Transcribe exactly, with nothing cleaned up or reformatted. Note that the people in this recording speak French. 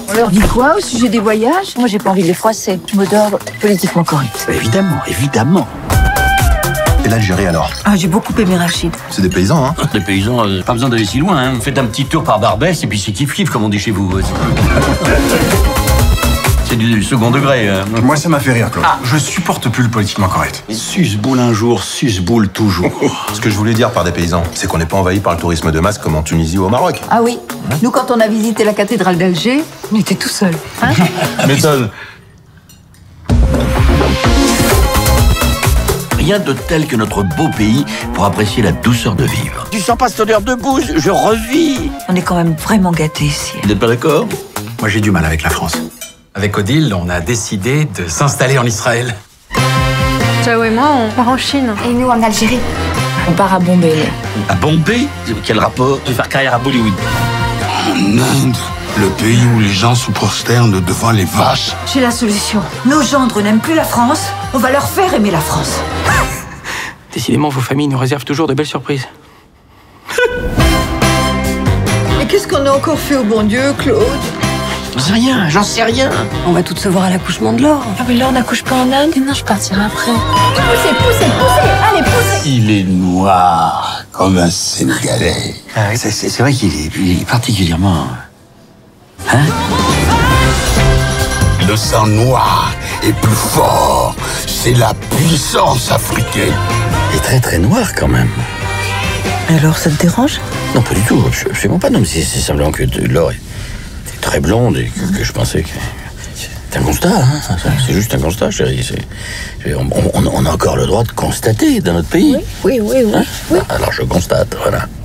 On leur dit quoi au sujet des voyages? Moi, j'ai pas envie de les froisser. Je me dors politiquement correct. Évidemment, évidemment. Et l'Algérie alors? Ah, j'ai beaucoup aimé Rachid. C'est des paysans, hein? Des paysans, euh, pas besoin d'aller si loin, hein. Faites un petit tour par Barbès et puis c'est kiff-kiff, comme on dit chez vous. C'est du second degré. Hein. Moi, ça m'a fait rire, Claude. Ah. Je supporte plus le politiquement correct. Suce-boule un jour, suce-boule toujours. Ce que je voulais dire par des paysans, c'est qu'on n'est pas envahi par le tourisme de masse comme en Tunisie ou au Maroc. Ah oui. Nous, quand on a visité la cathédrale d'Alger, on était tout seuls. Hein? Méthode. Rien de tel que notre beau pays pour apprécier la douceur de vivre. Tu sens pas cette odeur de bouse? Je revis. On est quand même vraiment gâtés ici. Vous n'êtes pas d'accord? Moi, j'ai du mal avec la France. Avec Odile, on a décidé de s'installer en Israël. Jao et moi, on part en Chine. Et nous en Algérie. On part à Bombay. À Bombay? Quel rapport? Je vais faire carrière à Bollywood. En Inde, le pays où les gens se prosternent devant les vaches. J'ai la solution. Nos gendres n'aiment plus la France. On va leur faire aimer la France. Décidément, vos familles nous réservent toujours de belles surprises. Et qu'est-ce qu'on a encore fait au bon Dieu, Claude? J'en sais rien, j'en sais rien. On va toutes se voir à l'accouchement de Laure. Ah mais là, on n'accouche pas en Inde. Non, je partirai après. Poussez, poussez, poussez. Allez, poussez. Il est noir comme un Sénégalais. Ah, c'est, c'est, c'est vrai qu'il est, il est particulièrement... Hein? Le sang noir est plus fort. C'est la puissance africaine. Il est très très noir quand même. Alors, ça te dérange? Non, pas du tout, absolument pas. Non, mais c'est, c'est simplement que de- Laure est est très blonde et que, que je pensais que... C'est un constat, hein. C'est- C'est juste un constat, chérie. C'est- c'est- on, on- on a encore le droit de constater dans notre pays. Oui, oui, oui. Hein? Alors je constate, voilà.